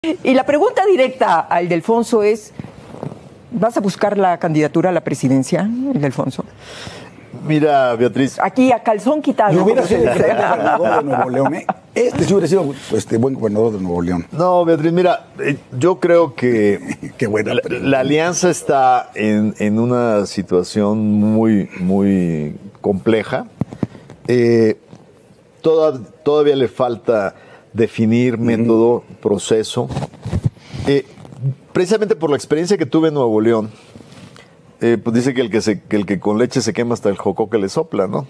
Y la pregunta directa a Ildefonso es, ¿vas a buscar la candidatura a la presidencia, Ildefonso? Mira, Beatriz. Aquí a calzón quitado. Yo hubiera sido gobernador de Nuevo León. Este sí hubiera sido buen gobernador de Nuevo León. No, Beatriz, mira, yo creo que Qué buena la alianza está en una situación muy compleja. Todavía le falta definir método, proceso. Precisamente por la experiencia que tuve en Nuevo León, pues dice que el que con leche se quema hasta el jocoque le sopla, ¿no?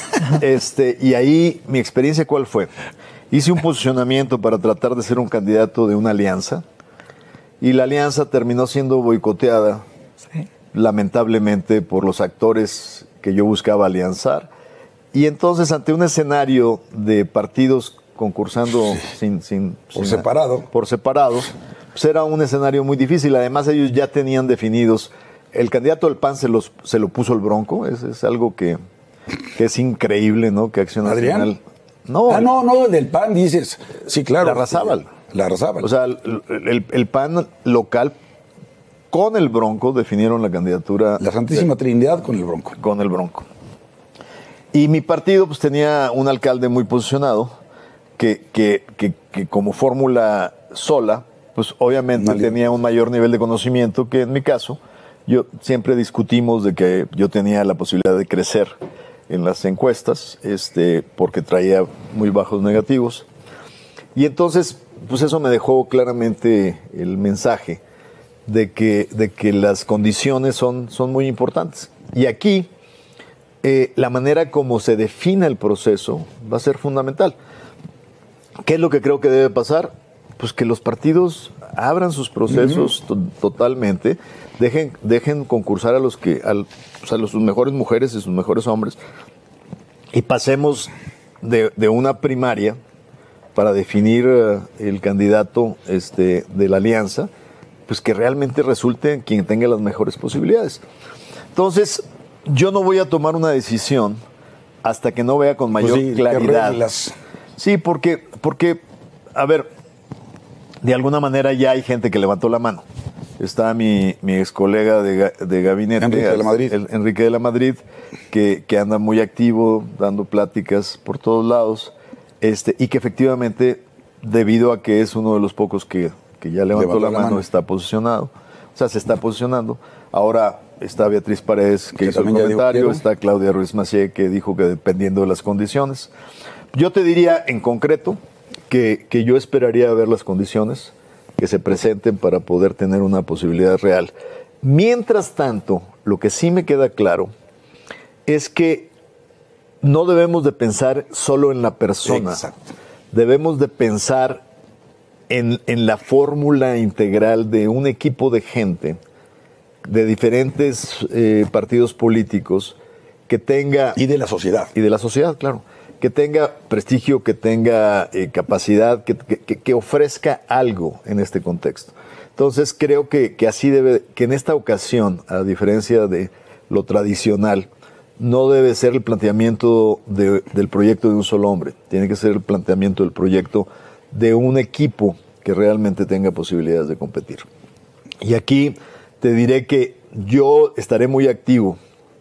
Y ahí mi experiencia, ¿cuál fue? Hice un posicionamiento para tratar de ser un candidato de una alianza y la alianza terminó siendo boicoteada, sí, lamentablemente, por los actores que yo buscaba alianzar. Y entonces, ante un escenario de partidos concursando por separado, pues era un escenario muy difícil. Además, ellos ya tenían definidos. El candidato del PAN se lo puso el Bronco. Es algo que es increíble, ¿no? Que Acción Nacional... ¿Adrián? No. No, del PAN dices. Sí, claro. La Larrazábal. O sea, el PAN local con el Bronco definieron la candidatura. La Santísima Trinidad con el Bronco. Con el Bronco. Y mi partido pues tenía un alcalde muy posicionado que como fórmula sola, pues obviamente tenía un mayor nivel de conocimiento que en mi caso. Yo siempre discutimos de que yo tenía la posibilidad de crecer en las encuestas, porque traía muy bajos negativos. Y entonces, pues eso me dejó claramente el mensaje de que las condiciones son muy importantes. Y aquí, la manera como se define el proceso va a ser fundamental. ¿Qué es lo que creo que debe pasar? Pues que los partidos abran sus procesos totalmente, dejen concursar a sus mejores mujeres y sus mejores hombres, y pasemos de una primaria para definir el candidato de la alianza, pues que realmente resulte quien tenga las mejores posibilidades. Entonces, yo no voy a tomar una decisión hasta que no vea con mayor claridad. Sí, porque, a ver, de alguna manera ya hay gente que levantó la mano. Está mi ex colega de gabinete, Enrique de la Madrid, que anda muy activo, dando pláticas por todos lados, y que efectivamente, debido a que es uno de los pocos que ya levantó la mano, está posicionado. O sea, se está posicionando. Ahora está Beatriz Paredes, que hizo el comentario, está Claudia Ruiz Massieu, que dijo que dependiendo de las condiciones. Yo te diría en concreto que yo esperaría ver las condiciones que se presenten para poder tener una posibilidad real. Mientras tanto, lo que sí me queda claro es que no debemos de pensar solo en la persona. Exacto. Debemos de pensar en la fórmula integral de un equipo de gente de diferentes partidos políticos que tenga... Y de la sociedad. Y de la sociedad, claro. Que tenga prestigio, que tenga capacidad, que ofrezca algo en este contexto. Entonces creo que así debe, que en esta ocasión, a diferencia de lo tradicional, no debe ser el planteamiento del proyecto de un solo hombre. Tiene que ser el planteamiento del proyecto de un equipo que realmente tenga posibilidades de competir. Y aquí te diré que yo estaré muy activo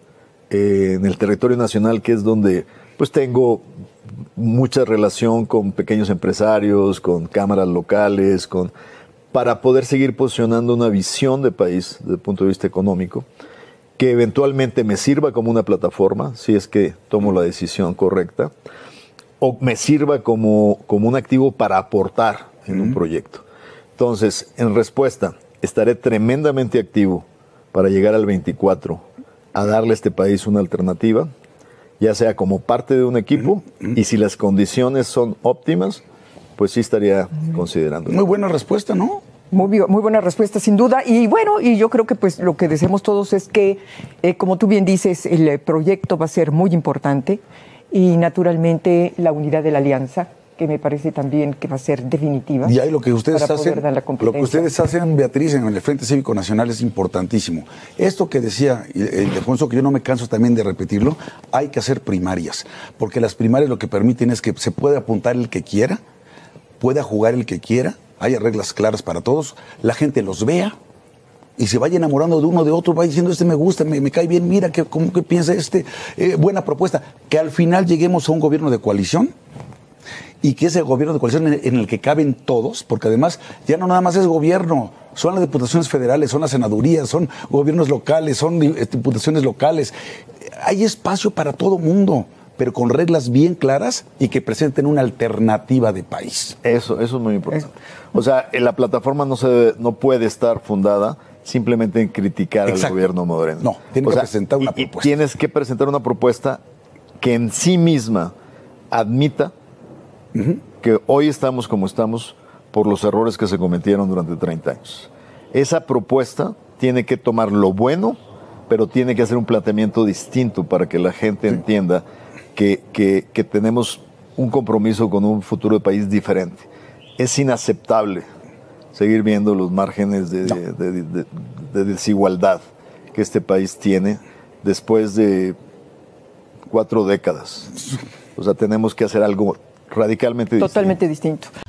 en el territorio nacional, que es donde pues tengo mucha relación con pequeños empresarios, con cámaras locales, para poder seguir posicionando una visión de país desde el punto de vista económico, que eventualmente me sirva como una plataforma, si es que tomo la decisión correcta, o me sirva como un activo para aportar en un proyecto. Entonces, en respuesta, estaré tremendamente activo para llegar al 24 a darle a este país una alternativa, ya sea como parte de un equipo, y si las condiciones son óptimas, pues sí estaría considerando. Muy buena respuesta, ¿no? Muy buena respuesta, sin duda. Y bueno, y yo creo que pues lo que deseamos todos es que, como tú bien dices, el proyecto va a ser muy importante, y naturalmente la unidad de la alianza, que me parece también que va a ser definitiva. Y ahí lo que ustedes hacen, Beatriz, en el Frente Cívico Nacional es importantísimo. Esto que decía Ildefonso, que yo no me canso también de repetirlo, hay que hacer primarias, porque las primarias lo que permiten es que se pueda apuntar el que quiera, pueda jugar el que quiera, haya reglas claras para todos, la gente los vea y se vaya enamorando de uno de otro, va diciendo, me gusta, me cae bien, mira, ¿cómo que piensa buena propuesta. Que al final lleguemos a un gobierno de coalición y que ese gobierno de coalición en el que caben todos, porque además ya no nada más es gobierno, son las diputaciones federales, son las senadurías, son gobiernos locales, son diputaciones locales. Hay espacio para todo mundo, pero con reglas bien claras y que presenten una alternativa de país. Eso es muy importante. O sea, la plataforma no puede estar fundada simplemente en criticar al gobierno Moreno. No, tiene que presentar una propuesta. Tienes que presentar una propuesta que en sí misma admita que hoy estamos como estamos por los errores que se cometieron durante 30 años. Esa propuesta tiene que tomar lo bueno, pero tiene que hacer un planteamiento distinto para que la gente entienda que tenemos un compromiso con un futuro de país diferente. Es inaceptable seguir viendo los márgenes de desigualdad que este país tiene después de 4 décadas. O sea, tenemos que hacer algo radicalmente distinto. Totalmente distinto.